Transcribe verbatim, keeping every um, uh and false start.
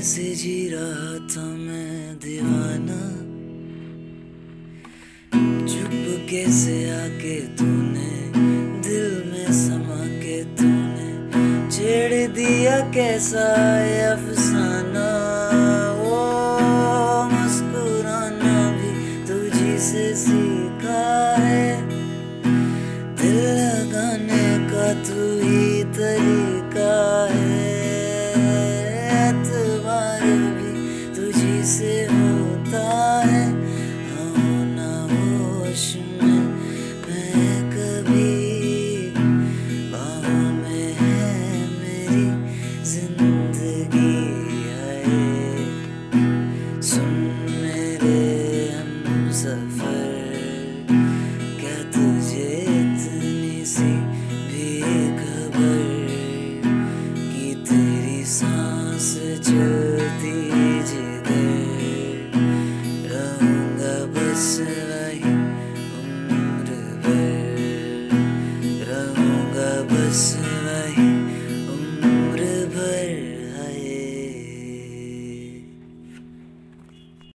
कैसे जी रहा था मैं दीवाना, चुप कैसे आके तूने दिल में समा के तूने छेड़ दिया कैसा ये अफसाना। वो मुस्कुराना भी तुझी से सीखा है, दिल लगाने का तू ही तरीका है। एतबार भी तुझी से होता है, आओ ना होश में मैं कभी, बाहों में है मेरी जिंदगी है। सुन मेरे हमसफर, क्या तुझे इतनी सी भी खबर कि तेरी सांस चलती जिधर, रहूंगा बस वही उम्र भर, रहूंगा बस